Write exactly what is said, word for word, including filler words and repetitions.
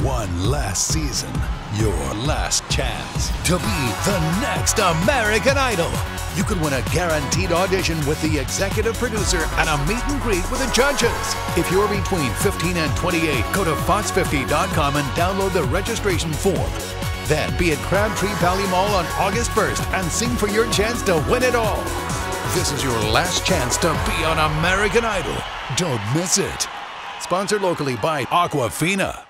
one last season, your last chance to be the next American Idol. You could win a guaranteed audition with the executive producer and a meet and greet with the judges. If you're between fifteen and twenty-eight, go to fox fifty dot com and download the registration form. Then be at Crabtree Valley Mall on August first and sing for your chance to win it all. This is your last chance to be on American Idol. Don't miss it. Sponsored locally by Aquafina.